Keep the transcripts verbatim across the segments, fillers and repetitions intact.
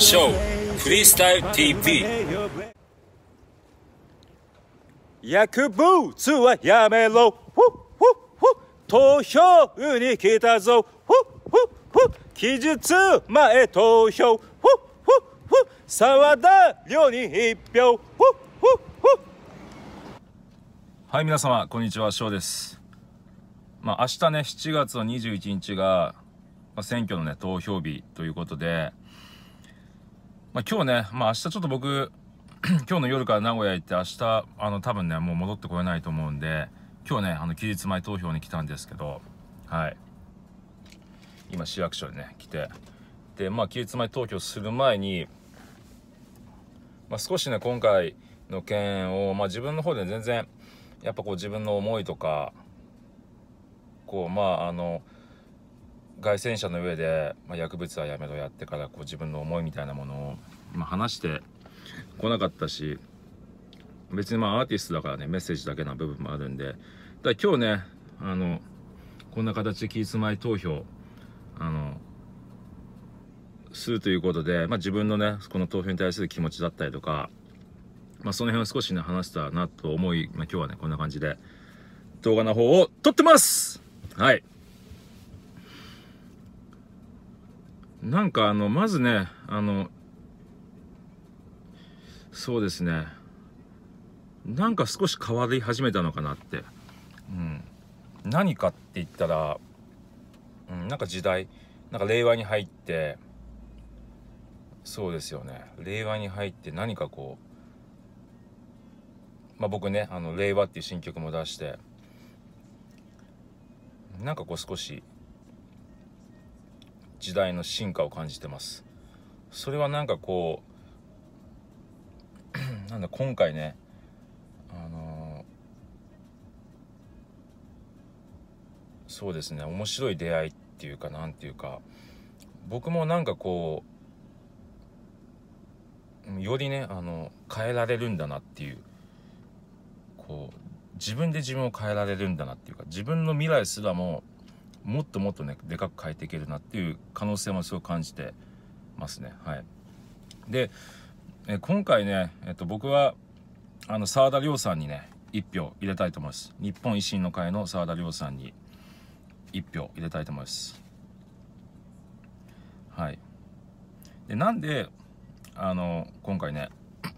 ショーフリースタイル ティーブイ。 薬物はやめろ、ふっふっふ、投票に来たぞ、ふっふっふ、期日前投票、ふっふっふ、沢田亮に一票、ふっふっふ。 はい、皆様こんにちは、翔です。まあ明日ねしちがつのにじゅういちにちが、まあ、選挙のね投票日ということで、まあ、今日ね、まあ明日ちょっと僕今日の夜から名古屋行って、明日あの多分ねもう戻ってこれないと思うんで、今日ねあの期日前投票に来たんですけど、はい今市役所にね来て、でまあ期日前投票する前に、まあ、少しね今回の件を、まあ、自分の方で全然やっぱこう自分の思いとかこうまああの街宣車の上で、まあ、薬物はやめろやってからこう自分の思いみたいなものを、まあ、話してこなかったし、別にまあアーティストだからねメッセージだけな部分もあるんで、だから今日ねあのこんな形で期日前投票あのするということで、まあ、自分のねこの投票に対する気持ちだったりとか、まあ、その辺を少しね話したなと思い、まあ、今日はねこんな感じで動画の方を撮ってます。はい、なんかあのまずねあのそうですねなんか少し変わり始めたのかなって、うん、何かって言ったら、うん、なんか時代なんか令和に入って、そうですよね令和に入って何かこう、まあ僕ねあの令和っていう新曲も出して、なんかこう少し時代の進化を感じてます。それはなんかこうなんだ今回ねあのー、そうですね面白い出会いっていうかなんていうか、僕もなんかこうよりねあの変えられるんだなっていう、こう自分で自分を変えられるんだなっていうか、自分の未来すらももっともっとねでかく変えていけるなっていう可能性もすごく感じてますね。はい。でえ今回ね、えっと、僕はあの沢田亮さんにね一票入れたいと思います。日本維新の会の沢田亮さんに一票入れたいと思います。はい。でなんであの今回ね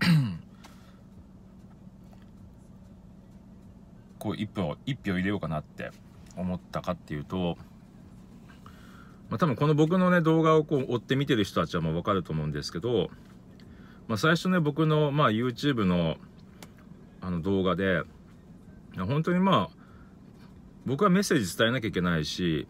こう一票一票入れようかなって思ったかっていうと、まあ、多分この僕のね動画をこう追って見てる人たちはもう分かると思うんですけど、まあ、最初ね僕の、まあ、YouTube のあの動画で本当にまあ僕はメッセージ伝えなきゃいけないし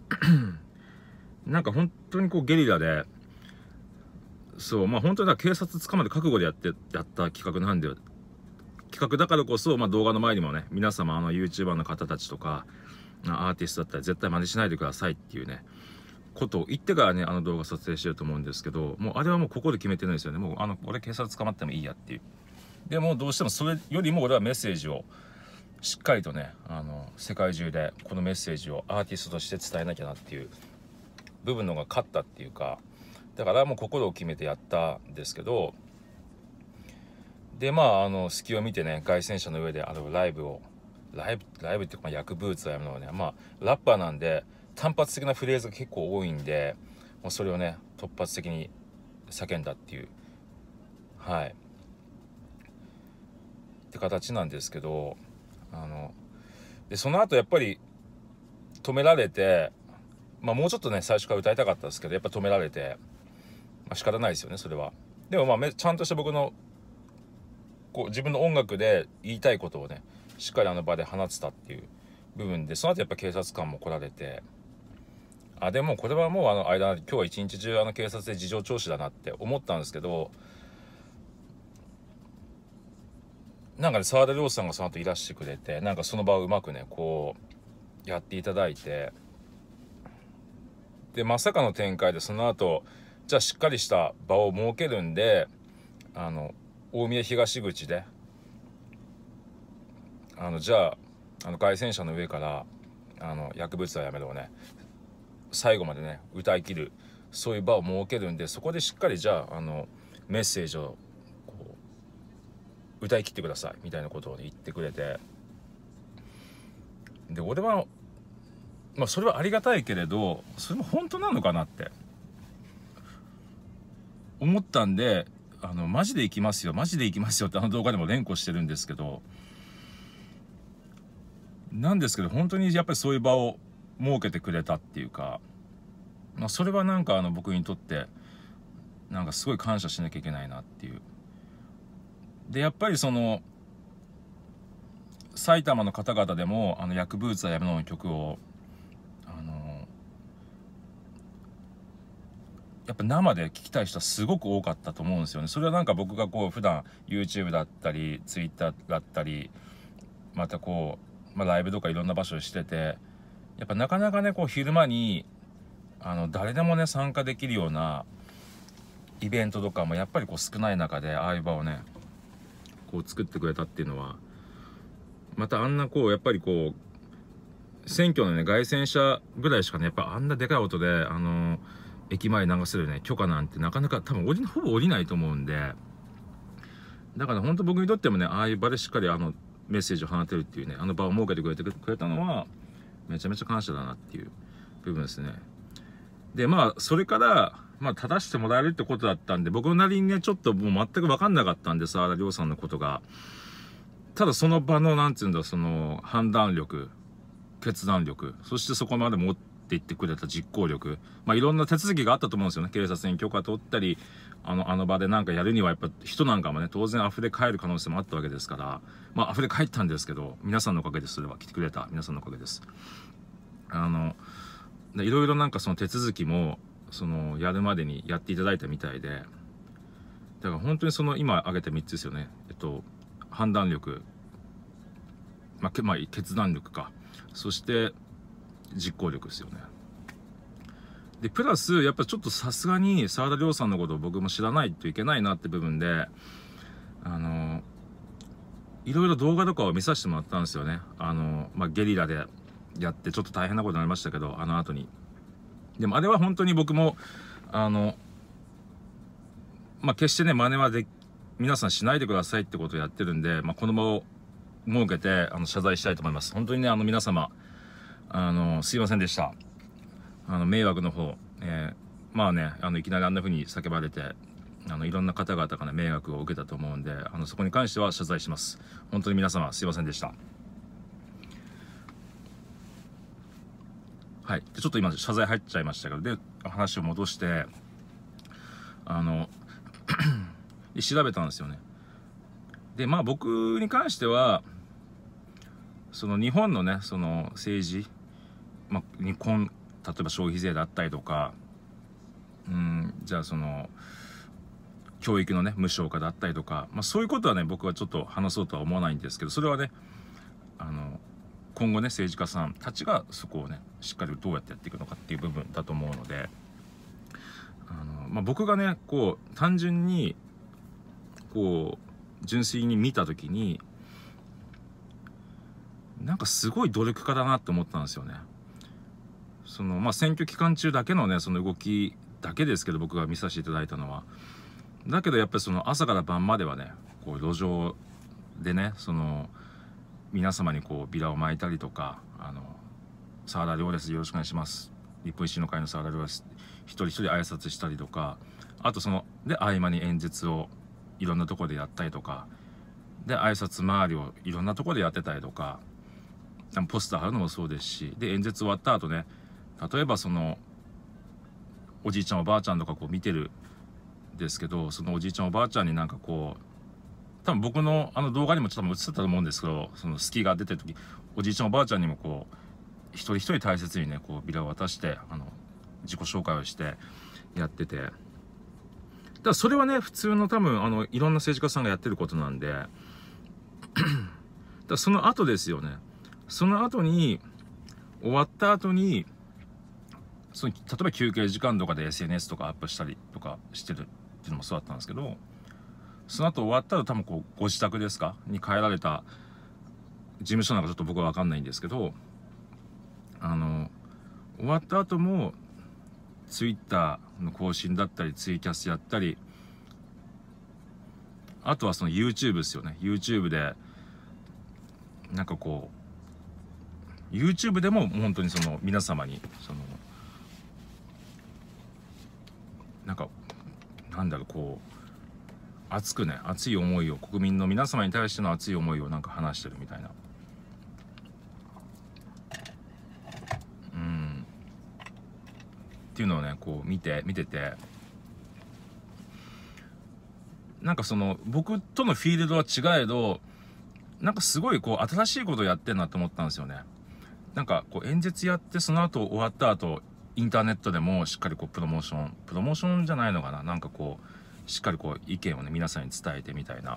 なんか本当にこうゲリラで、そうまあ本当にだ警察捕まる覚悟でやってやった企画なんで、企画だからこそ、まあ、動画の前にもね皆様あの YouTuber の方たちとかアーティストだったら絶対真似しないでくださいっていうねことを言ってからねあの動画撮影してると思うんですけど、もうあれはもうここで決めてるんですよね。もうあの俺警察捕まってもいいやっていう。でもどうしてもそれよりも俺はメッセージをしっかりとねあの世界中でこのメッセージをアーティストとして伝えなきゃなっていう部分のが勝ったっていうか、だからもう心を決めてやったんですけど、でまああの隙を見てね街宣車の上であのライブをライブライブっていうか、まあ、薬物はやめのね、まあラッパーなんで単発的なフレーズが結構多いんで、もうそれをね突発的に叫んだっていう、はいって形なんですけど、あのでその後やっぱり止められて、まあもうちょっとね最初から歌いたかったですけどやっぱ止められて、まあ、仕方ないですよねそれは。でもまあめちゃんとした僕のこう自分の音楽で言いたいことをねしっかりあの場で放ってたっていう部分で、その後やっぱ警察官も来られて、あでもこれはもうあの間今日は一日中あの警察で事情聴取だなって思ったんですけど、なんかね沢田亮さんがその後いらしてくれて、なんかその場をうまくねこうやっていただいて、でまさかの展開でその後じゃあしっかりした場を設けるんで、あの大宮東口であのじゃああの街宣車の上からあの薬物はやめろをね最後までね歌い切るそういう場を設けるんで、そこでしっかりじゃああのメッセージをこう歌い切ってくださいみたいなことを言ってくれて、で俺はまあそれはありがたいけれど、それも本当なのかなって思ったんで、あのマジで行きますよマジで行きますよってあの動画でも連呼してるんですけど、なんですけど本当にやっぱりそういう場を設けてくれたっていうか、まあ、それはなんかあの僕にとってなんかすごい感謝しなきゃいけないなっていう。でやっぱりその埼玉の方々でもあの薬物はやめろの曲をあのやっぱ生で聴きたい人はすごく多かったと思うんですよね。それはなんか僕がこう普段 YouTube だったり Twitter だったりまたこう、まあ、ライブとかいろんな場所でしてて、やっぱなかなかねこう昼間にあの誰でもね参加できるようなイベントとかもやっぱりこう少ない中でああいう場をねこう作ってくれたっていうのは、またあんなこうやっぱりこう選挙のね街宣車ぐらいしかねやっぱあんなでかい音であの駅前に流せるね許可なんてなかなか多分降りほぼ降りないと思うんで、だから本当僕にとってもねああいう場でしっかりあのメッセージを放てるっていうねあの場を設けてくれてくれたのはめちゃめちゃ感謝だなっていう部分ですね。でまあそれからまあ正してもらえるってことだったんで、僕なりにねちょっともう全く分かんなかったんで沢田亮さんのことが。ただその場のなんていうんだその判断力決断力、そしてそこまで持っていってくれた実行力、まあいろんな手続きがあったと思うんですよね。警察に許可取ったりあのあの場でなんかやるにはやっぱ人なんかもね当然溢れ返る可能性もあったわけですから、まあ溢れ返ったんですけど皆さんのおかげです。それは来てくれた皆さんのおかげです。あのいろいろなんかその手続きもそのやるまでにやっていただいたみたいで、だから本当にその今挙げたみっつですよね。えっと判断力、まあ、けまあ、決断力か、そして実行力ですよね。でプラスやっぱちょっとさすがに沢田亮さんのことを僕も知らないといけないなって部分であのいろいろ動画とかを見させてもらったんですよね。あの、まあ、ゲリラでやってちょっと大変なことになりましたけど、あの後にでもあれは本当に僕もあのまあ決してね真似はで皆さんしないでくださいってことをやってるんで、まあ、この場を設けてあの謝罪したいと思います。本当にねあの皆様あのすいませんでした。あの迷惑の方、えー、まあねあのいきなりあんな風に叫ばれてあのいろんな方々から、ね、迷惑を受けたと思うんで、あのそこに関しては謝罪します。本当に皆様すいませんでした。はい、でちょっと今謝罪入っちゃいましたけど、で話を戻してあの調べたんですよね。でまあ僕に関してはその日本のねその政治、まあ、日本例えば消費税だったりとか、うんじゃあその教育のね無償化だったりとか、まあ、そういうことはね僕はちょっと話そうとは思わないんですけど、それはねあの今後ね政治家さんたちがそこをねしっかりどうやってやっていくのかっていう部分だと思うので、あの、まあ、僕がねこう単純にこう純粋に見た時になんかすごい努力家だなって思ったんですよね。そのまあ選挙期間中だけのねその動きだけですけど僕が見させていただいたのは、だけどやっぱりその朝から晩まではねこう路上でねその皆様にこうビラを巻いたりとか、あの沢田亮ですよろしくお願いします日本維新の会の沢田亮です一人一人挨拶したりとか、あとそので合間に演説をいろんなところでやったりとかで挨拶回りをいろんなところでやってたりとか、ポスター貼るのもそうですし、で演説終わった後ね例えばそのおじいちゃんおばあちゃんとかこう見てるんですけど、そのおじいちゃんおばあちゃんになんかこう多分僕のあの動画にもちょっと映ってたと思うんですけど、その隙が出てる時おじいちゃんおばあちゃんにもこう一人一人大切にねこうビラを渡してあの自己紹介をしてやってて、だからそれはね普通の多分あのいろんな政治家さんがやってることなんでだからその後ですよね。その後に終わった後にその例えば休憩時間とかで エスエヌエス とかアップしたりとかしてるっていうのもそうだったんですけど、その後終わったら多分こうご自宅ですかに帰られた事務所なんかちょっと僕は分かんないんですけど、あの終わった後もツイッターの更新だったりツイキャスやったり、あとはその YouTube ですよね。 YouTube でなんかこう YouTube でも本当にその皆様にそのなんかなんだろうこう熱くね熱い思いを国民の皆様に対しての熱い思いをなんか話してるみたいな、うんっていうのをねこう見て見てて、なんかその僕とのフィールドは違えどなんかすごいこう新しいことをやってんなと思ったんですよね。なんかこう演説やってその後終わった後インターネットでもしっかりこうプロモーションプロモーションじゃないのかな、なんかこうしっかりこう意見をね皆さんに伝えてみたいな。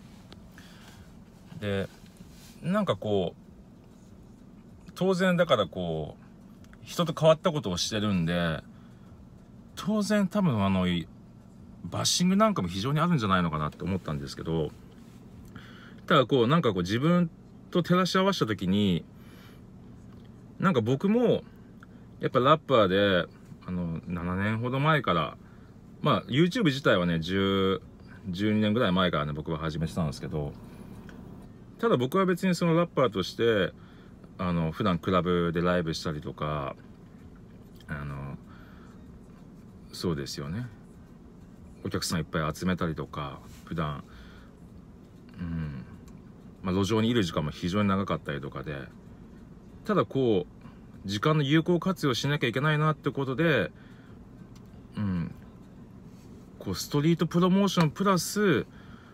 でなんかこう当然だからこう人と変わったことをしてるんで、当然多分あのバッシングなんかも非常にあるんじゃないのかなって思ったんですけど、ただこうなんかこう自分と照らし合わせた時になんか僕もやっぱラッパーであのななねんほど前からまあ YouTube 自体はねじゅう、じゅうにねんぐらい前からね僕は始めてたんですけど、ただ僕は別にそのラッパーとしてあの普段クラブでライブしたりとかあのそうですよねお客さんいっぱい集めたりとか普段うんまあ路上にいる時間も非常に長かったりとかで、ただこう時間の有効活用しなきゃいけないなってことで、うんこうストリートプロモーションプラス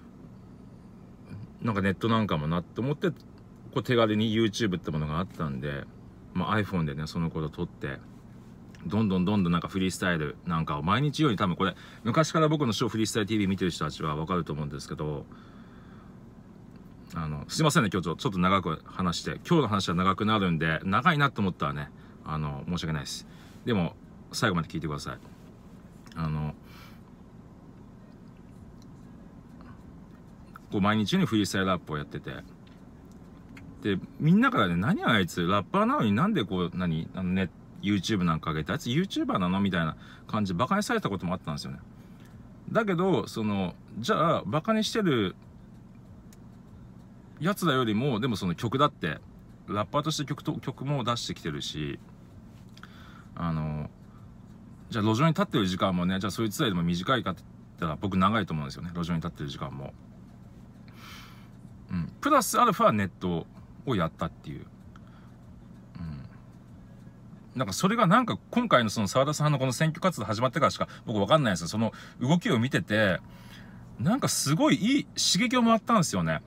なんかネットなんかもなって思ってこう手軽に YouTube ってものがあったんで、まあ、iPhone でねその頃撮ってどんどんどんどんなんかフリースタイルなんかを毎日ように多分これ昔から僕のショーフリースタイル ティーブイ 見てる人たちは分かると思うんですけど、あのすいませんね今日ちょっと長く話して今日の話は長くなるんで長いなと思ったらねあの申し訳ないです。でも最後まで聞いてください。あのこう毎日にフリースタイルラップをやってて、でみんなからね何あいつラッパーなのになんでこう何あのね YouTube なんか上げてあいつ YouTuber なのみたいな感じでバカにされたこともあったんですよね。だけどそのじゃあバカにしてるやつらよりもでもその曲だってラッパーとして曲と曲も出してきてるし、あのじゃあ路上に立ってる時間もねじゃあそいつらよりも短いかって言ったら僕長いと思うんですよね路上に立ってる時間も。うん、プラスアルファネットをやったっていう、うん、なんかそれがなんか今回のその澤田さんのこの選挙活動始まってからしか僕分かんないんですよ。その動きを見ててなんかすごいいい刺激をもらったんですよね。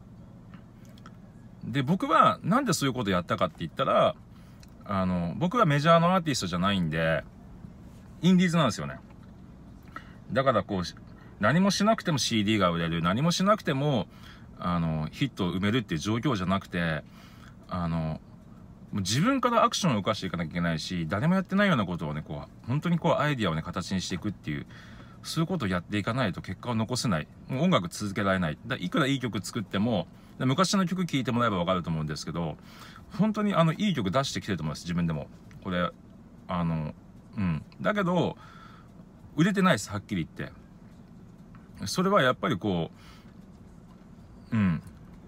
で僕はなんでそういうことやったかって言ったらあの僕はメジャーのアーティストじゃないんでインディーズなんですよね。だからこう何もしなくても シーディー が売れる、何もしなくてもあのヒットを埋めるっていう状況じゃなくて、あのもう自分からアクションを動かしていかなきゃいけないし、誰もやってないようなことをねこう本当にこうアイディアをね形にしていくっていう、そういうことをやっていかないと結果を残せない。もう音楽続けられない。だいくらいい曲作っても昔の曲聴いてもらえば分かると思うんですけど、本当にあのいい曲出してきてると思います自分でも。これあのうんだけど売れてないですはっきり言って。それはやっぱりこううん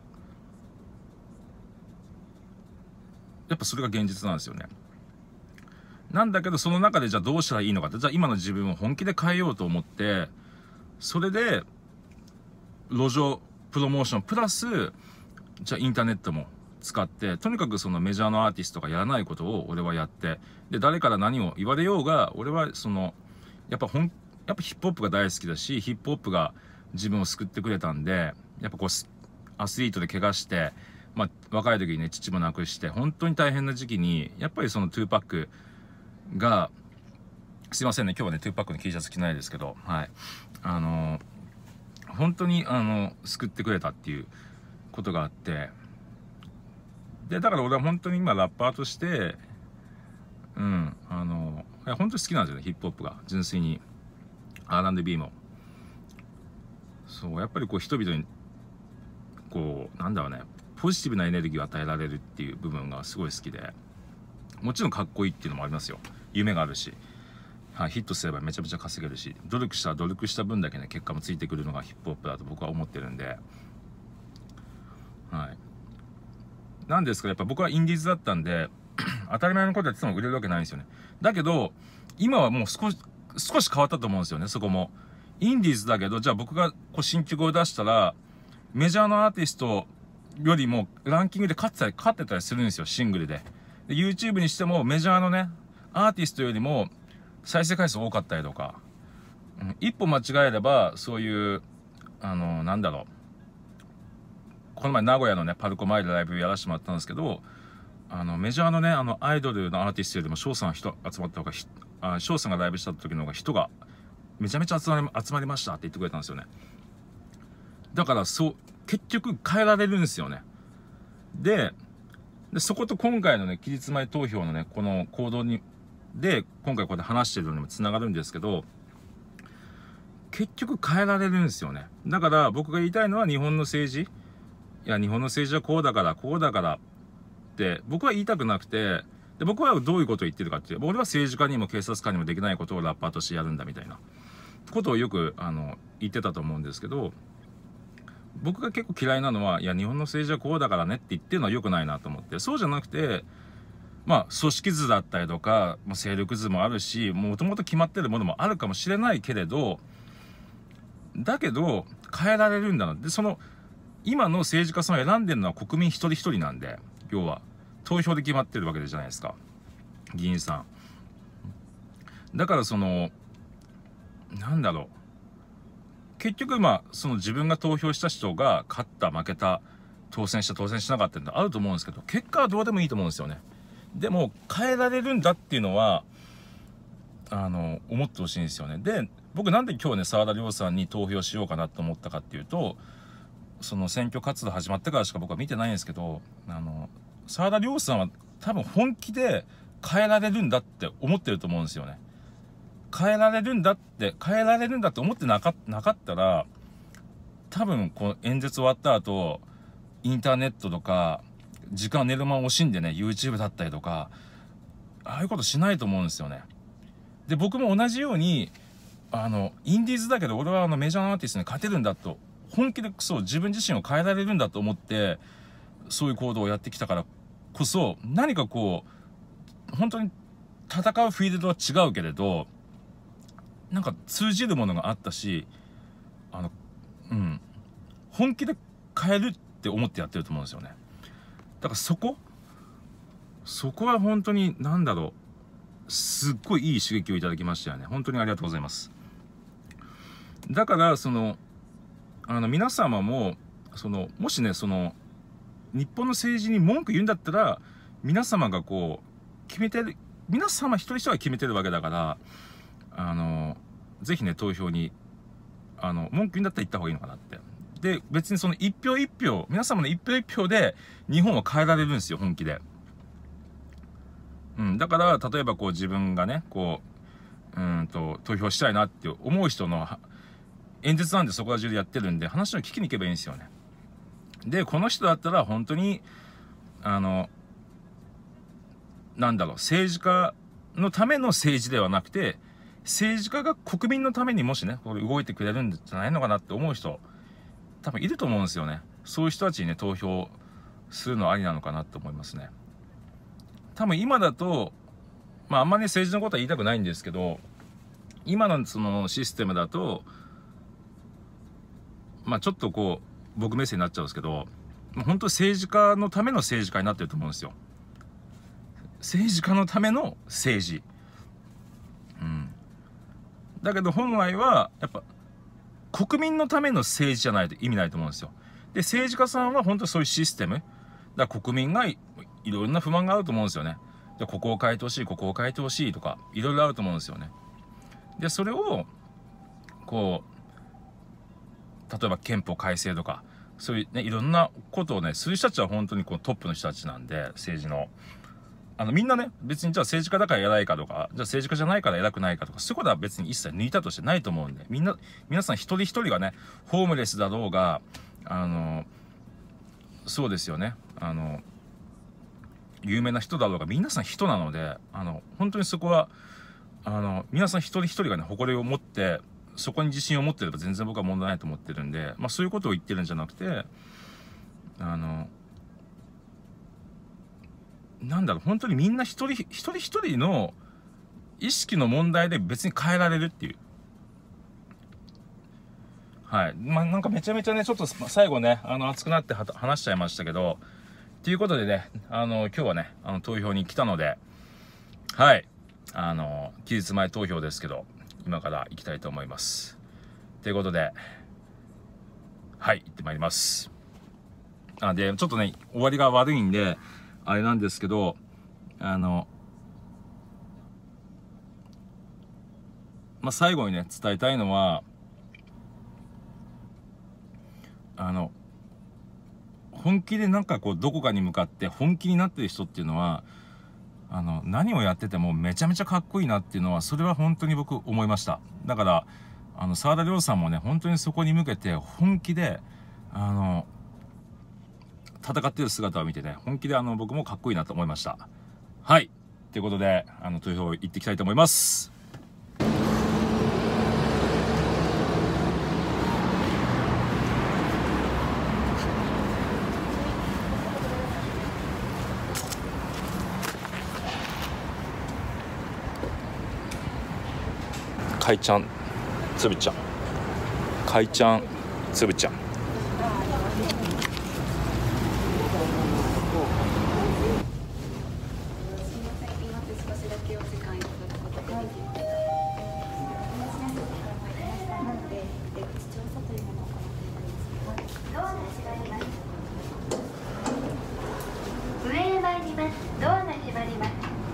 やっぱそれが現実なんですよね。なんだけどその中でじゃあどうしたらいいのかって、じゃあ今の自分を本気で変えようと思って、それで路上プロモーションプラスじゃあインターネットも使って、とにかくそのメジャーのアーティストがやらないことを俺はやって、で誰から何を言われようが俺はそのやっぱほんやっぱヒップホップが大好きだし、ヒップホップが自分を救ってくれたんで、やっぱこうアスリートで怪我して、まあ、若い時にね父も亡くして本当に大変な時期にやっぱりそのトゥーパックが、すいませんね今日はねトゥーパックの T シャツ着ないですけど、はいあの本当にあの救ってくれたっていうことがあって、でだから俺は本当に今ラッパーとしてうんあのいや本当に好きなんですよねヒップホップが純粋に アールアンドビー も。そうやっぱりこう人々にこうなんだろうねポジティブなエネルギーを与えられるっていう部分がすごい好きで、もちろんかっこいいっていうのもありますよ、夢があるしはい、ヒットすればめちゃめちゃ稼げるし、努力したら努力した分だけね結果もついてくるのがヒップホップだと僕は思ってるんで、はい。なんですけどやっぱ僕はインディーズだったんで当たり前のことやってても売れるわけないんですよね。だけど今はもう少し少し変わったと思うんですよね。そこもインディーズだけど、じゃあ僕がこう新曲を出したらメジャーのアーティストよりもランキングで勝ってたり勝ってたりするんですよ、シングルで。で YouTube にしてもメジャーのねアーティストよりも再生回数多かったりとか、うん、一歩間違えればそういうあのなんだろう、この前名古屋のねパルコ前でライブやらせてもらったんですけど、あのメジャーのねあのアイドルのアーティストよりも翔さん人集まった方が、あ翔さんがライブした時の方が人がめちゃめちゃ集まり集まりましたって言ってくれたんですよね。だからそう結局変えられるんですよね。ででそこと今回のね期日前投票のねこの行動にで今回こうやって話してるのにもつながるんですけど、結局変えられるんですよね。だから僕が言いたいのは日本の政治、いや日本の政治はこうだからこうだからって僕は言いたくなくて、で僕はどういうことを言ってるかっていう、俺は政治家にも警察官にもできないことをラッパーとしてやるんだみたいなことをよくあの言ってたと思うんですけど、僕が結構嫌いなのは、いや日本の政治はこうだからねって言ってるのは良くないなと思って、そうじゃなくてまあ組織図だったりとか勢力図もあるし、もともと決まってるものもあるかもしれないけれど、だけど変えられるんだな。でその今の政治家さんを選んでるのは国民一人一人なんで、要は投票で決まってるわけじゃないですか、議員さん。だからそのなんだろう、結局まあその自分が投票した人が勝った負けた当選した当選しなかったってあると思うんですけど、結果はどうでもいいと思うんですよね。でも変えられるんだっていうのはあの思ってほしいんですよね。で僕なんで今日ね澤田亮さんに投票しようかなと思ったかっていうと、その選挙活動始まってからしか僕は見てないんですけど、あの澤田亮さんは多分本気で変えられるんだって思ってると思うんですよね。変えられるんだって変えられるんだって思ってなか、なかったら、多分この演説終わった後インターネットとか時間寝る間を惜しんでね YouTube だったりとかああいうことしないと思うんですよね。で僕も同じようにあのインディーズだけど俺はあのメジャーなアーティストに勝てるんだと本気でそう自分自身を変えられるんだと思ってそういう行動をやってきたからこそ、何かこう本当に戦うフィールドは違うけれどなんか通じるものがあったし、あのうん本気で変えるって思ってやってると思うんですよね。だからそこそこは本当に何だろう、すっごいいい刺激をいただきましたよね。本当にありがとうございます。だからそのあの皆様もそのもしねその日本の政治に文句言うんだったら皆様がこう決めてる、皆様一人一人が決めてるわけだから、あのぜひね投票にあの文句言うんだったら言った方がいいのかなって。で別にその一票一票皆様の一票一票で日本は変えられるんですよ本気で。うん、だから例えばこう自分がねこううんと投票したいなって思う人の演説なんでそこら中でやってるんで話を聞きに行けばいいんですよね。でこの人だったら本当にあのなんだろう政治家のための政治ではなくて政治家が国民のためにもしねこれ動いてくれるんじゃないのかなって思う人多分いると思うんですよね。そういう人たちにね投票するのはありなのかなと思いますね。多分今だとまああんまり政治のことは言いたくないんですけど、今のそのシステムだとまあちょっとこう僕目線になっちゃうんですけど、本当政治家のための政治家になってると思うんですよ。政治家のための政治。うん。だけど本来はやっぱ国民のための政治じゃないと意味ないと思うんですよ。で政治家さんは本当にそういうシステムだから国民がいろんな不満があると思うんですよね。でここを変えてほしいここを変えてほしいとかいろいろあると思うんですよね。でそれをこう例えば憲法改正とかそういうねいろんなことをねする人たちは本当にこうトップの人たちなんで、政治のあのみんなね別にじゃあ政治家だから偉いかとかじゃあ政治家じゃないから偉くないかとかそういうことは別に一切抜いたとしてないと思うんで、みんな皆さん一人一人がねホームレスだろうがあのそうですよねあの有名な人だろうが皆さん人なので、あの本当にそこはあの皆さん一人一人がね誇りを持ってそこに自信を持ってれば全然僕は問題ないと思ってるんで、まあ、そういうことを言ってるんじゃなくて、あのなんだろう、本当にみんな一人一人一人の意識の問題で別に変えられるっていう。はい。まあ、なんかめちゃめちゃね、ちょっと最後ね、あの、熱くなっては話しちゃいましたけど、ということでね、あの、今日はね、あの、投票に来たので、はい。あの、期日前投票ですけど、今から行きたいと思います。ということで、はい、行ってまいります。あ、で、ちょっとね、終わりが悪いんで、あれなんですけど、あの、まあ、最後にね、伝えたいのは、あの、本気でなんかこう、どこかに向かって本気になってる人っていうのは、あの、何をやっててもめちゃめちゃかっこいいなっていうのは、それは本当に僕思いました。だから、あの、沢田亮さんもね、本当にそこに向けて本気で、あの、戦ってる姿を見てね、本気であの、僕もかっこいいなと思いました。はい。ということで、あの、投票行っていきたいと思います。かいちゃん、つぶちゃん、かいちゃん、つぶちゃん。 上へ参ります。ドアが閉まります。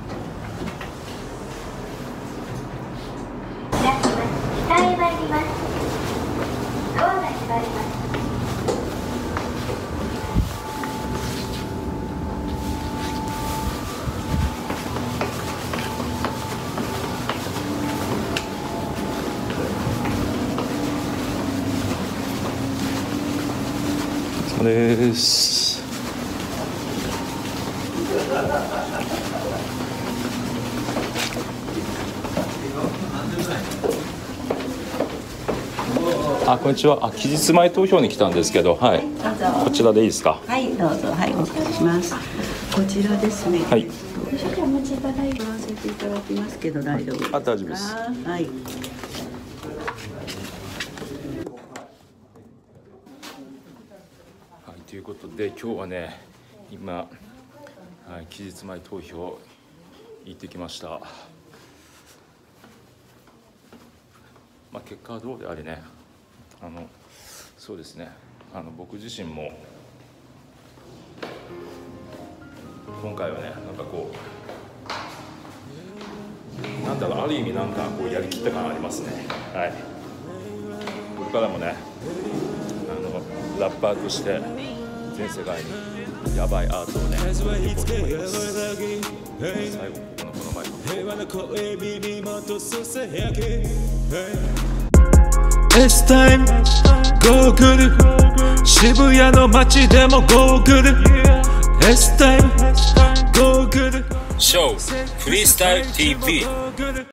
開きます。北へ参ります。ドアが閉まります。 そうです。あ、こんにちは。あ、期日前投票に来たんですけど、はい。こちらでいいですか。 はい、どうぞ、はい、お借りします。こちらですね。 はい。 少々お待ちいただいて、取らせていただきますけど、大丈夫ですか。 あ、大丈夫です。 はい。 はい、ということで、今日はね、今、はい、期日前投票行ってきました。まあ、結果はどうであれね、あのそうですね、あの僕自身も今回はね、なんかこう、なんだろう、ある意味なんかこうやりきった感ありますね。はい。これからもね、あのラッパーとして全世界にやばいアートをね、作っていこうと思います。最後このこの前 It's time ゴーグル渋谷の街でもゴーグル It's time ゴーグルショーフリースタイル ティーブイ